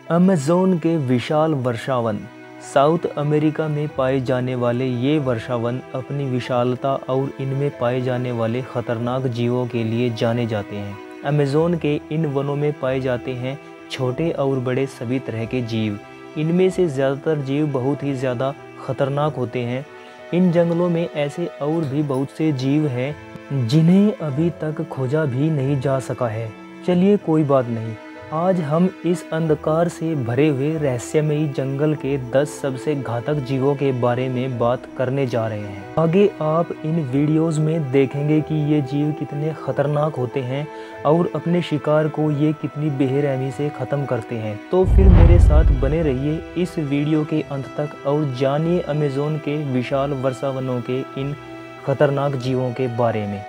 Amazon के विशाल वर्षावन। South America में पाए जाने वाले ये वर्षावन अपनी विशालता और इनमें पाए जाने वाले खतरनाक जीवों के लिए जाने जाते हैं। अमेज़न के इन वनों में पाए जाते हैं छोटे और बड़े सभी तरह के जीव। इनमें से ज़्यादातर जीव बहुत ही ज़्यादा खतरनाक होते हैं। इन जंगलों में ऐसे और भी बहुत से जीव हैं जिन्हें अभी तक खोजा भी नहीं जा सका है। चलिए कोई बात नहीं, आज हम इस अंधकार से भरे हुए रहस्यमयी जंगल के 10 सबसे घातक जीवों के बारे में बात करने जा रहे हैं। आगे आप इन वीडियोस में देखेंगे कि ये जीव कितने खतरनाक होते हैं और अपने शिकार को ये कितनी बेरहमी से ख़त्म करते हैं। तो फिर मेरे साथ बने रहिए इस वीडियो के अंत तक और जानिए अमेज़न के विशाल वर्षावनों के इन खतरनाक जीवों के बारे में।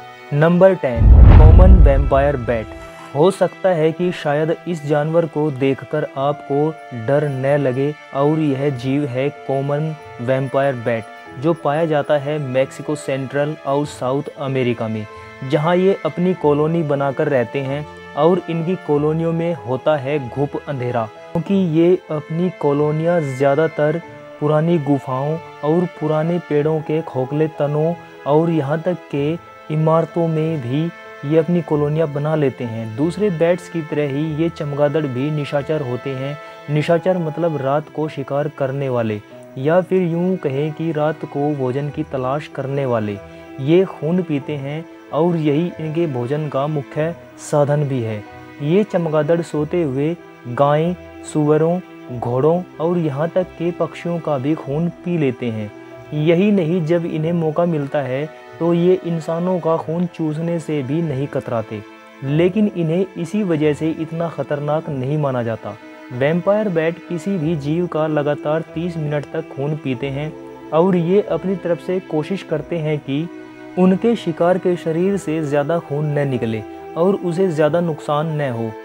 नंबर 10, कॉमन वैम्पायर बैट। हो सकता है कि शायद इस जानवर को देखकर आपको डर न लगे और यह जीव है कॉमन वैम्पायर बैट, जो पाया जाता है मैक्सिको, सेंट्रल और साउथ अमेरिका में, जहां ये अपनी कॉलोनी बनाकर रहते हैं और इनकी कॉलोनियों में होता है घुप अंधेरा, क्योंकि ये अपनी कॉलोनियाँ ज़्यादातर पुरानी गुफाओं और पुराने पेड़ों के खोखले तनों और यहाँ तक के इमारतों में भी ये अपनी कॉलोनियाँ बना लेते हैं। दूसरे बैट्स की तरह ही ये चमगादड़ भी निशाचर होते हैं। निशाचर मतलब रात को शिकार करने वाले, या फिर यूं कहें कि रात को भोजन की तलाश करने वाले। ये खून पीते हैं और यही इनके भोजन का मुख्य साधन भी है। ये चमगादड़ सोते हुए गायें, सुअरों, घोड़ों और यहाँ तक के पक्षियों का भी खून पी लेते हैं। यही नहीं, जब इन्हें मौका मिलता है तो ये इंसानों का खून चूसने से भी नहीं कतराते, लेकिन इन्हें इसी वजह से इतना खतरनाक नहीं माना जाता। वैम्पायर बैट किसी भी जीव का लगातार 30 मिनट तक खून पीते हैं और ये अपनी तरफ से कोशिश करते हैं कि उनके शिकार के शरीर से ज़्यादा खून न निकले और उसे ज़्यादा नुकसान न हो।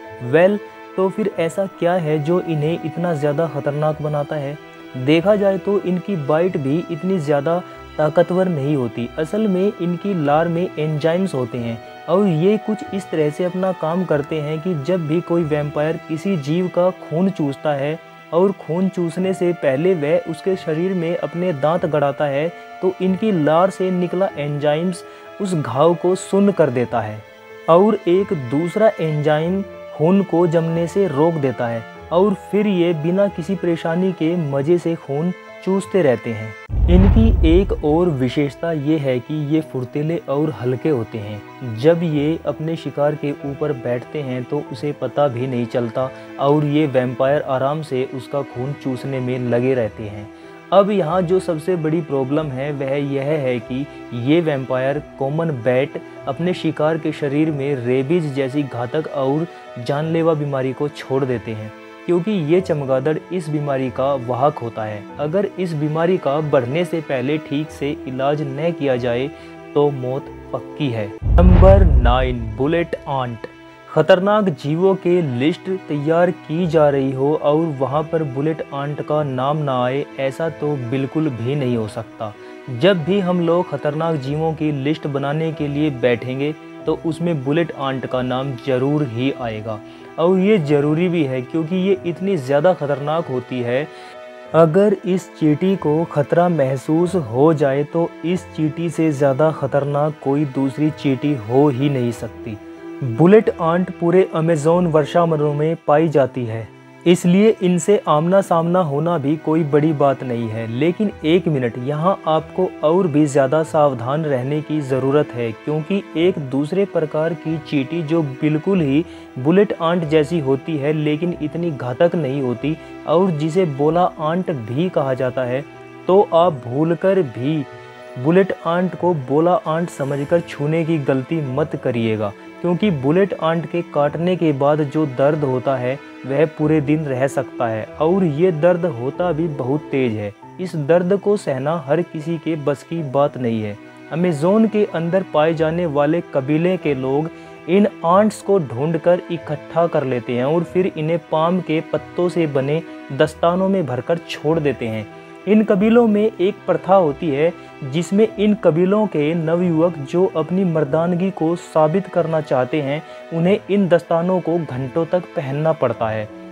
तो फिर ऐसा क्या है जो इन्हें इतना ज़्यादा खतरनाक बनाता है? देखा जाए तो इनकी बाइट भी इतनी ज़्यादा ताकतवर नहीं होती। असल में इनकी लार में एंजाइम्स होते हैं और ये कुछ इस तरह से अपना काम करते हैं कि जब भी कोई वैम्पायर किसी जीव का खून चूसता है और खून चूसने से पहले वह उसके शरीर में अपने दांत गड़ाता है, तो इनकी लार से निकला एंजाइम्स उस घाव को सुन्न कर देता है और एक दूसरा एंजाइम खून को जमने से रोक देता है और फिर ये बिना किसी परेशानी के मज़े से खून चूसते रहते हैं। इनकी एक और विशेषता ये है कि ये फुर्तीले और हल्के होते हैं। जब ये अपने शिकार के ऊपर बैठते हैं तो उसे पता भी नहीं चलता और ये वैम्पायर आराम से उसका खून चूसने में लगे रहते हैं। अब यहाँ जो सबसे बड़ी प्रॉब्लम है वह यह है कि ये वैम्पायर कॉमन बैट अपने शिकार के शरीर में रेबीज जैसी घातक और जानलेवा बीमारी को छोड़ देते हैं, क्योंकि ये चमगादड़ इस बीमारी का वाहक होता है। अगर इस बीमारी का बढ़ने से पहले ठीक से इलाज न किया जाए तो मौत पक्की है। नंबर 9, बुलेट आंट। खतरनाक जीवों के लिस्ट तैयार की जा रही हो और वहां पर बुलेट आंट का नाम ना आए, ऐसा तो बिल्कुल भी नहीं हो सकता। जब भी हम लोग खतरनाक जीवों की लिस्ट बनाने के लिए बैठेंगे तो उसमें बुलेट आंट का नाम जरूर ही आएगा, और ये ज़रूरी भी है क्योंकि ये इतनी ज़्यादा खतरनाक होती है। अगर इस चींटी को खतरा महसूस हो जाए तो इस चींटी से ज़्यादा खतरनाक कोई दूसरी चींटी हो ही नहीं सकती। बुलेट आंट पूरे अमेज़न वर्षावनों में पाई जाती है, इसलिए इनसे आमना सामना होना भी कोई बड़ी बात नहीं है। लेकिन एक मिनट, यहाँ आपको और भी ज़्यादा सावधान रहने की ज़रूरत है, क्योंकि एक दूसरे प्रकार की चींटी जो बिल्कुल ही बुलेट आंट जैसी होती है लेकिन इतनी घातक नहीं होती और जिसे बोला आंट भी कहा जाता है, तो आप भूलकर भी बुलेट आंट को बोला आंट समझकर छूने की गलती मत करिएगा, क्योंकि बुलेट आंट के काटने के बाद जो दर्द होता है वह पूरे दिन रह सकता है और ये दर्द होता भी बहुत तेज है। इस दर्द को सहना हर किसी के बस की बात नहीं है। अमेज़न के अंदर पाए जाने वाले कबीले के लोग इन आंट्स को ढूंढकर इकट्ठा कर लेते हैं और फिर इन्हें पाम के पत्तों से बने दस्तानों में भरकर छोड़ देते हैं। इन कबीलों में एक प्रथा होती है जिसमें इन कबीलों के नवयुवक जो अपनी मर्दानगी को साबित करना चाहते हैं, उन्हें इन दस्तानों को घंटों तक पहनना पड़ता है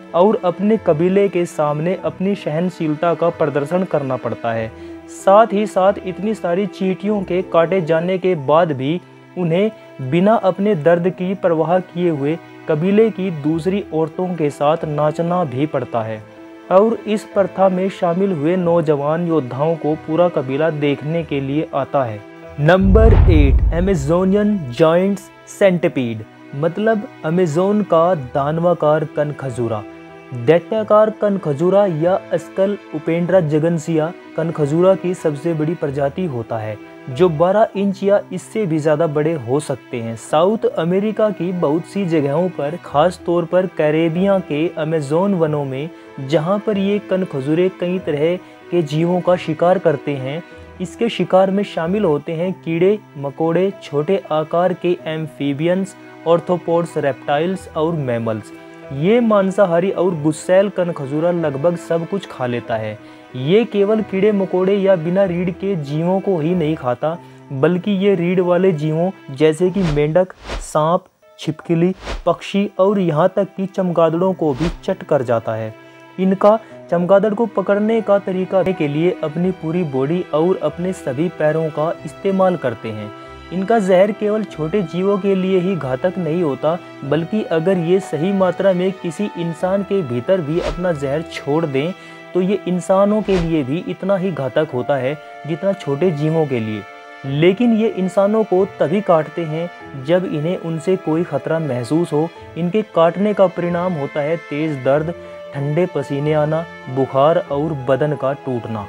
और अपने कबीले के सामने अपनी सहनशीलता का प्रदर्शन करना पड़ता है। साथ ही साथ इतनी सारी चींटियों के काटे जाने के बाद भी उन्हें बिना अपने दर्द की परवाह किए हुए कबीले की दूसरी औरतों के साथ नाचना भी पड़ता है। और इस प्रथा में शामिल हुए नौजवान योद्धाओं को पूरा कबीला देखने के लिए आता है। नंबर 8, अमेज़ोनियन जायंट्स सेंटिपीड, मतलब अमेज़ोन का दानवाकार कनखजूरा। दैत्याकार कनखजूरा या अस्कल उपेंड्रा जगनसिया कनखजूरा की सबसे बड़ी प्रजाति होता है, जो 12 इंच या इससे भी ज़्यादा बड़े हो सकते हैं। साउथ अमेरिका की बहुत सी जगहों पर, खास तौर पर कैरेबिया के अमेज़ोन वनों में, जहां पर ये कनखजूरे कई तरह के जीवों का शिकार करते हैं, इसके शिकार में शामिल होते हैं कीड़े मकोड़े, छोटे आकार के एम्फीबियंस, ऑर्थ्रोपोड्स, रेप्टाइल्स और मैमल्स। ये मांसाहारी और गुस्सैल कनखजूरा लगभग सब कुछ खा लेता है। ये केवल कीड़े मकोड़े या बिना रीढ़ के जीवों को ही नहीं खाता, बल्कि ये रीढ़ वाले जीवों जैसे कि मेंढक, सांप, छिपकली, पक्षी और यहाँ तक कि चमगादड़ों को भी चट कर जाता है। इनका चमगादड़ को पकड़ने का तरीका के लिए अपनी पूरी बॉडी और अपने सभी पैरों का इस्तेमाल करते हैं। इनका जहर केवल छोटे जीवों के लिए ही घातक नहीं होता, बल्कि अगर ये सही मात्रा में किसी इंसान के भीतर भी अपना जहर छोड़ दें तो ये इंसानों के लिए भी इतना ही घातक होता है जितना छोटे जीवों के लिए। लेकिन ये इंसानों को तभी काटते हैं जब इन्हें उनसे कोई खतरा महसूस हो। इनके काटने का परिणाम होता है तेज दर्द, ठंडे पसीने आना, बुखार और बदन का टूटना।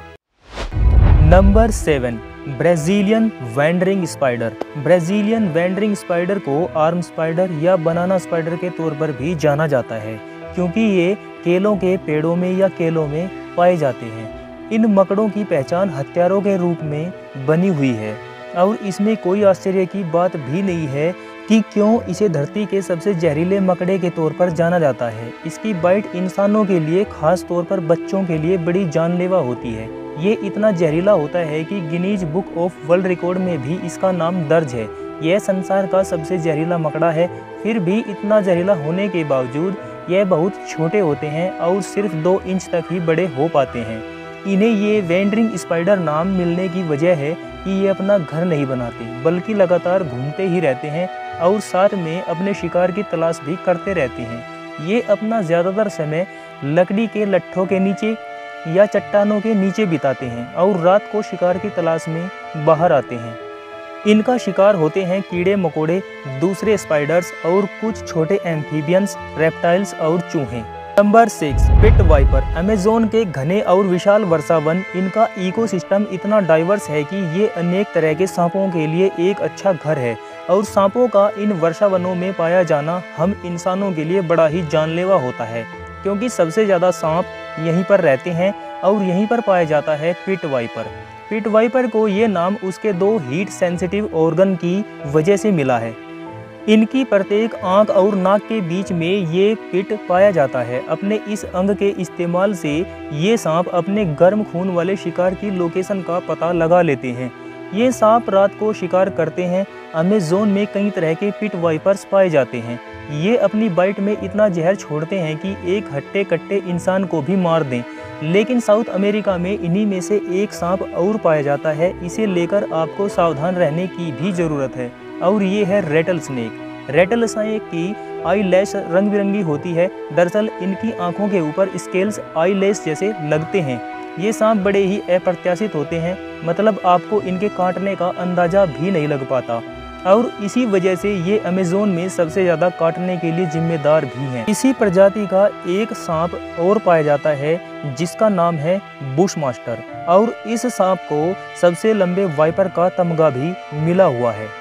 नंबर 7, Brazilian wandering spider. Brazilian wandering spider को आर्म स्पाइडर या बनाना स्पाइडर के तौर पर भी जाना जाता है, क्योंकि ये केलों के पेड़ों में या केलों में पाए जाते हैं। इन मकड़ों की पहचान हथियारों के रूप में बनी हुई है और इसमें कोई आश्चर्य की बात भी नहीं है कि क्यों इसे धरती के सबसे जहरीले मकड़े के तौर पर जाना जाता है। इसकी बाइट इंसानों के लिए, खास तौर पर बच्चों के लिए बड़ी जानलेवा होती है। ये इतना जहरीला होता है कि Guinness book of world record में भी इसका नाम दर्ज है। यह संसार का सबसे जहरीला मकड़ा है। फिर भी इतना जहरीला होने के बावजूद यह बहुत छोटे होते हैं और सिर्फ 2 इंच तक ही बड़े हो पाते हैं। इन्हें ये वैंडरिंग स्पाइडर नाम मिलने की वजह है कि ये अपना घर नहीं बनाते, बल्कि लगातार घूमते ही रहते हैं और साथ में अपने शिकार की तलाश भी करते रहते हैं। ये अपना ज़्यादातर समय लकड़ी के लट्ठों के नीचे या चट्टानों के नीचे बिताते हैं और रात को शिकार की तलाश में बाहर आते हैं। इनका शिकार होते हैं कीड़े मकोड़े, दूसरे स्पाइडर्स और कुछ छोटे एम्फीबियंस, रेप्टाइल्स और चूहे। Number 6, pit viper. अमेज़न के घने और विशाल वर्षावन, इनका इकोसिस्टम इतना डाइवर्स है कि ये अनेक तरह के सांपों के लिए एक अच्छा घर है और सांपों का इन वर्षावनों में पाया जाना हम इंसानों के लिए बड़ा ही जानलेवा होता है, क्योंकि सबसे ज़्यादा सांप यहीं पर रहते हैं और यहीं पर पाया जाता है पिट वाइपर। पिट वाइपर को ये नाम उसके 2 हीट सेंसिटिव ऑर्गन की वजह से मिला है। इनकी प्रत्येक आंख और नाक के बीच में ये पिट पाया जाता है। अपने इस अंग के इस्तेमाल से ये सांप अपने गर्म खून वाले शिकार की लोकेशन का पता लगा लेते हैं। ये सांप रात को शिकार करते हैं। अमेज़न में कई तरह के पिट वाइपर्स पाए जाते हैं। ये अपनी बाइट में इतना जहर छोड़ते हैं कि एक हट्टे कट्टे इंसान को भी मार दें। लेकिन साउथ अमेरिका में इन्हीं में से एक सांप और पाया जाता है। इसे लेकर आपको सावधान रहने की भी ज़रूरत है और ये है रेटल स्नेक। रेटल स्नेक की आई लैश रंग बिरंगी होती है। दरअसल इनकी आंखों के ऊपर स्केल्स आई लैश जैसे लगते हैं। ये सांप बड़े ही अप्रत्याशित होते हैं, मतलब आपको इनके काटने का अंदाज़ा भी नहीं लग पाता और इसी वजह से ये अमेज़न में सबसे ज़्यादा काटने के लिए जिम्मेदार भी हैं। इसी प्रजाति का एक सांप और पाया जाता है जिसका नाम है बुश मास्टर और इस सांप को सबसे लंबे वाइपर का तमगा भी मिला हुआ है।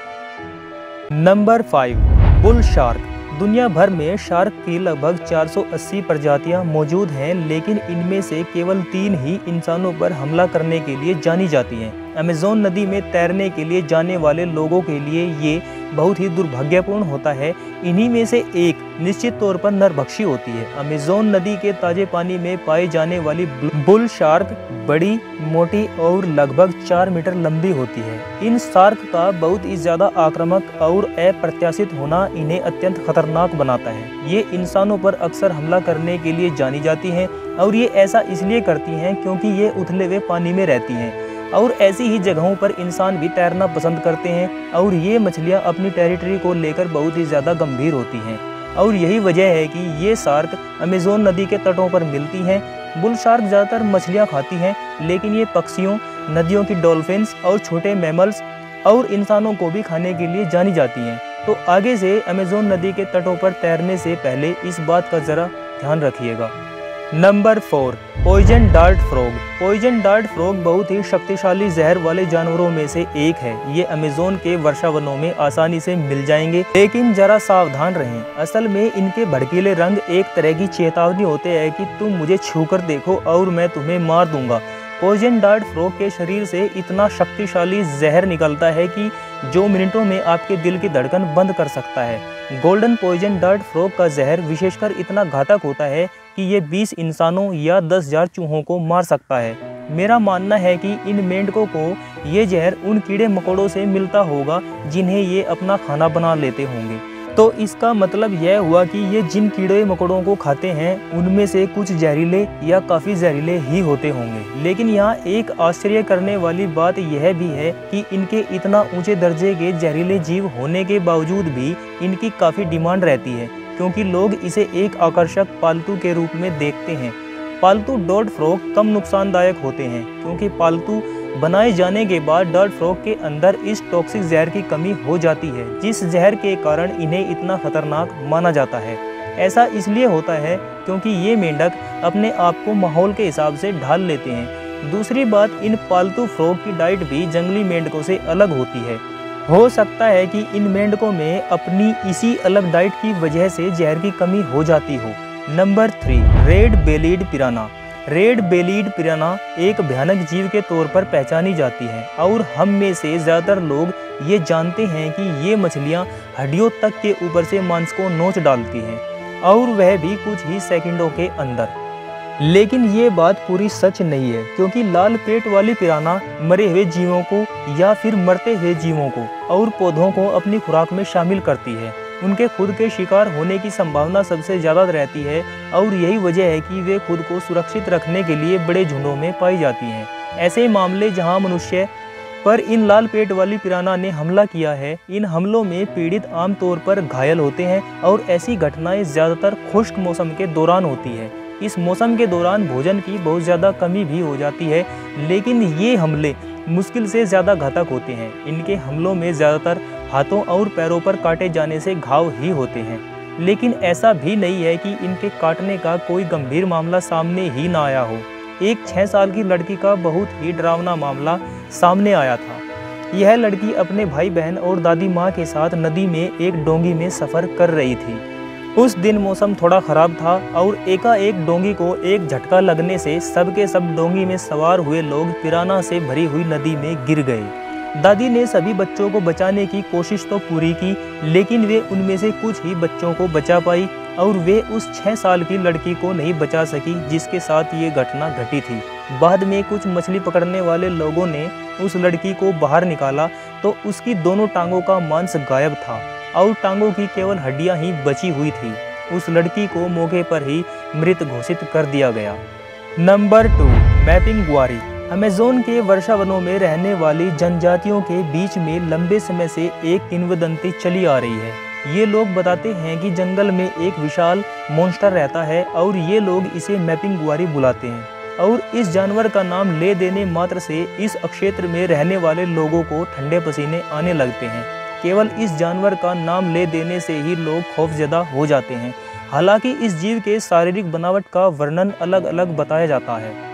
नंबर 5, बुल शार्क। दुनिया भर में शार्क की लगभग 480 प्रजातियां मौजूद हैं, लेकिन इनमें से केवल 3 ही इंसानों पर हमला करने के लिए जानी जाती हैं। अमेज़न नदी में तैरने के लिए जाने वाले लोगों के लिए ये बहुत ही दुर्भाग्यपूर्ण होता है। इन्हीं में से एक निश्चित तौर पर नरभक्षी होती है। अमेज़न नदी के ताजे पानी में पाई जाने वाली बुल शार्क बड़ी, मोटी और लगभग 4 मीटर लंबी होती है। इन शार्क का बहुत ही ज़्यादा आक्रामक और अप्रत्याशित होना इन्हें अत्यंत खतरनाक बनाता है। ये इंसानों पर अक्सर हमला करने के लिए जानी जाती हैं और ये ऐसा इसलिए करती हैं क्योंकि ये उथले हुए पानी में रहती हैं और ऐसी ही जगहों पर इंसान भी तैरना पसंद करते हैं और ये मछलियाँ अपनी टेरिटरी को लेकर बहुत ही ज़्यादा गंभीर होती हैं और यही वजह है कि ये शार्क अमेज़न नदी के तटों पर मिलती हैं। बुल शार्क ज़्यादातर मछलियाँ खाती हैं, लेकिन ये पक्षियों, नदियों की डॉल्फिन्स और छोटे मैमल्स और इंसानों को भी खाने के लिए जानी जाती हैं। तो आगे से अमेज़न नदी के तटों पर तैरने से पहले इस बात का ज़रा ध्यान रखिएगा। नंबर 4, poison dart frog. Poison dart frog बहुत ही शक्तिशाली जहर वाले जानवरों में से एक है। ये अमेज़न के वर्षावनों में आसानी से मिल जाएंगे, लेकिन जरा सावधान रहें। असल में इनके भड़कीले रंग एक तरह की चेतावनी होते हैं कि तुम मुझे छूकर देखो और मैं तुम्हें मार दूंगा। पॉइजन डार्ट फ्रॉग के शरीर से इतना शक्तिशाली जहर निकलता है कि जो मिनटों में आपके दिल की धड़कन बंद कर सकता है। गोल्डन पॉइजन डार्ट फ्रॉग का जहर विशेषकर इतना घातक होता है कि ये 20 इंसानों या 10,000 चूहों को मार सकता है। मेरा मानना है कि इन मेंढकों को ये जहर उन कीड़े मकोड़ों से मिलता होगा जिन्हें ये अपना खाना बना लेते होंगे। तो इसका मतलब यह हुआ कि ये जिन कीड़े मकोड़ों को खाते हैं उनमें से कुछ जहरीले या काफ़ी जहरीले ही होते होंगे। लेकिन यहाँ एक आश्चर्य करने वाली बात यह भी है कि इनके इतना ऊंचे दर्जे के जहरीले जीव होने के बावजूद भी इनकी काफ़ी डिमांड रहती है, क्योंकि लोग इसे एक आकर्षक पालतू के रूप में देखते हैं। पालतू डार्ट फ्रॉग कम नुकसानदायक होते हैं क्योंकि पालतू बनाए जाने के बाद डार्ट फ्रॉग के अंदर इस टॉक्सिक जहर की कमी हो जाती है, जिस जहर के कारण इन्हें इतना खतरनाक माना जाता है। ऐसा इसलिए होता है क्योंकि ये मेंढक अपने आप को माहौल के हिसाब से ढाल लेते हैं। दूसरी बात, इन पालतू फ्रॉग की डाइट भी जंगली मेंढकों से अलग होती है। हो सकता है कि इन मेंढकों में अपनी इसी अलग डाइट की वजह से जहर की कमी हो जाती हो। नंबर 3, red bellied piranha. Red bellied piranha एक भयानक जीव के तौर पर पहचानी जाती है और हम में से ज़्यादातर लोग ये जानते हैं कि ये मछलियाँ हड्डियों तक के ऊपर से मांस को नोच डालती हैं और वह भी कुछ ही सेकंडों के अंदर। लेकिन ये बात पूरी सच नहीं है, क्योंकि लाल पेट वाली पिराना मरे हुए जीवों को या फिर मरते हुए जीवों को और पौधों को अपनी खुराक में शामिल करती है। उनके खुद के शिकार होने की संभावना सबसे ज़्यादा रहती है और यही वजह है कि वे खुद को सुरक्षित रखने के लिए बड़े झुंडों में पाई जाती हैं। ऐसे मामले जहां मनुष्य पर इन लाल पेट वाली पिराना ने हमला किया है, इन हमलों में पीड़ित आमतौर पर घायल होते हैं और ऐसी घटनाएं ज़्यादातर खुश्क मौसम के दौरान होती है। इस मौसम के दौरान भोजन की बहुत ज़्यादा कमी भी हो जाती है, लेकिन ये हमले मुश्किल से ज़्यादा घातक होते हैं। इनके हमलों में ज़्यादातर हाथों और पैरों पर काटे जाने से घाव ही होते हैं, लेकिन ऐसा भी नहीं है कि इनके काटने का कोई गंभीर मामला सामने ही ना आया हो। एक 6 साल की लड़की का बहुत ही डरावना मामला सामने आया था। यह लड़की अपने भाई बहन और दादी माँ के साथ नदी में एक डोंगी में सफ़र कर रही थी। उस दिन मौसम थोड़ा ख़राब था और एकाएक डोंगी को एक झटका लगने से सबके सब डोंगी में सवार हुए लोग पिराना से भरी हुई नदी में गिर गए। दादी ने सभी बच्चों को बचाने की कोशिश तो पूरी की, लेकिन वे उनमें से कुछ ही बच्चों को बचा पाई और वे उस 6 साल की लड़की को नहीं बचा सकी जिसके साथ ये घटना घटी थी। बाद में कुछ मछली पकड़ने वाले लोगों ने उस लड़की को बाहर निकाला तो उसकी दोनों टांगों का मांस गायब था और टांगों की केवल हड्डियां ही बची हुई थी। उस लड़की को मौके पर ही मृत घोषित कर दिया गया। Number 2, mapping Gwari. अमेज़न के वर्षावनों में रहने वाली जनजातियों के बीच में लंबे समय से एक किंवदंती चली आ रही है। ये लोग बताते हैं कि जंगल में एक विशाल मॉन्स्टर रहता है और ये लोग इसे मैपिंग ग्वारी बुलाते हैं और इस जानवर का नाम ले देने मात्र से इस क्षेत्र में रहने वाले लोगों को ठंडे पसीने आने लगते हैं। केवल इस जानवर का नाम ले देने से ही लोग खौफजदा हो जाते हैं। हालांकि इस जीव के शारीरिक बनावट का वर्णन अलग अलग बताया जाता है।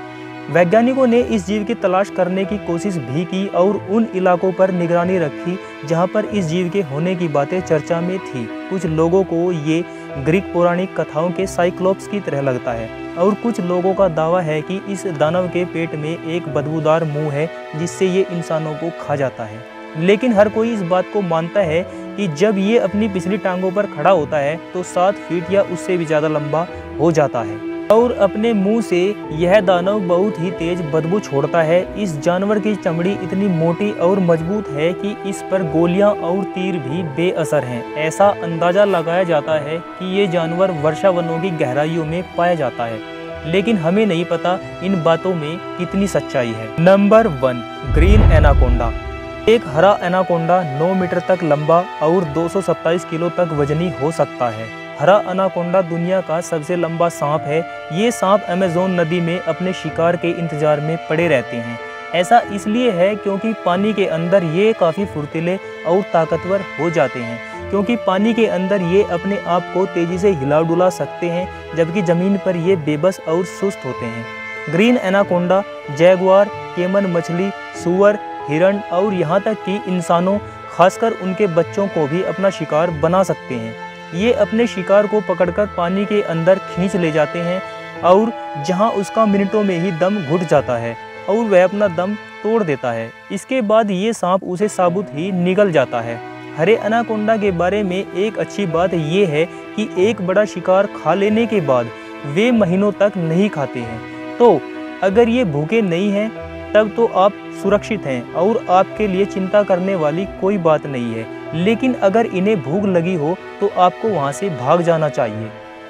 वैज्ञानिकों ने इस जीव की तलाश करने की कोशिश भी की और उन इलाकों पर निगरानी रखी जहां पर इस जीव के होने की बातें चर्चा में थी। कुछ लोगों को ये ग्रीक पौराणिक कथाओं के साइक्लोप्स की तरह लगता है और कुछ लोगों का दावा है कि इस दानव के पेट में एक बदबूदार मुंह है जिससे ये इंसानों को खा जाता है। लेकिन हर कोई इस बात को मानता है कि जब ये अपनी पिछली टांगों पर खड़ा होता है तो 7 फीट या उससे भी ज़्यादा लंबा हो जाता है और अपने मुंह से यह दानव बहुत ही तेज बदबू छोड़ता है। इस जानवर की चमड़ी इतनी मोटी और मजबूत है कि इस पर गोलियां और तीर भी बेअसर हैं। ऐसा अंदाजा लगाया जाता है कि ये जानवर वर्षावनों की गहराइयों में पाया जाता है, लेकिन हमें नहीं पता इन बातों में कितनी सच्चाई है। नंबर 1, ग्रीन एनाकोंडा। एक हरा एनाकोंडा 9 मीटर तक लंबा और 227 किलो तक वजनी हो सकता है। हरा एनाकोंडा दुनिया का सबसे लंबा सांप है। ये सांप अमेज़न नदी में अपने शिकार के इंतजार में पड़े रहते हैं। ऐसा इसलिए है क्योंकि पानी के अंदर ये काफ़ी फुर्तीले और ताकतवर हो जाते हैं, क्योंकि पानी के अंदर ये अपने आप को तेज़ी से हिला डुला सकते हैं, जबकि ज़मीन पर ये बेबस और सुस्त होते हैं। ग्रीन एनाकोंडा जैगुआर, केमन मछली, सूअर, हिरण और यहाँ तक कि इंसानों, खासकर उनके बच्चों को भी अपना शिकार बना सकते हैं। ये अपने शिकार को पकड़कर पानी के अंदर खींच ले जाते हैं और जहाँ उसका मिनटों में ही दम घुट जाता है और वह अपना दम तोड़ देता है। इसके बाद ये सांप उसे साबुत ही निगल जाता है। हरे एनाकोंडा के बारे में एक अच्छी बात ये है कि एक बड़ा शिकार खा लेने के बाद वे महीनों तक नहीं खाते हैं। तो अगर ये भूखे नहीं हैं तब तो आप सुरक्षित हैं और आपके लिए चिंता करने वाली कोई बात नहीं है। लेकिन अगर इन्हें भूख लगी हो तो आपको वहाँ से भाग जाना चाहिए।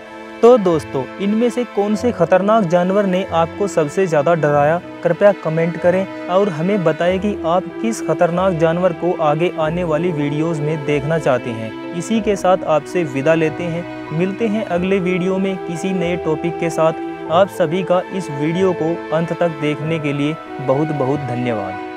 तो दोस्तों, इनमें से कौन से खतरनाक जानवर ने आपको सबसे ज़्यादा डराया? कृपया कमेंट करें और हमें बताएं कि आप किस खतरनाक जानवर को आगे आने वाली वीडियोस में देखना चाहते हैं। इसी के साथ आपसे विदा लेते हैं। मिलते हैं अगले वीडियो में किसी नए टॉपिक के साथ। आप सभी का इस वीडियो को अंत तक देखने के लिए बहुत बहुत धन्यवाद।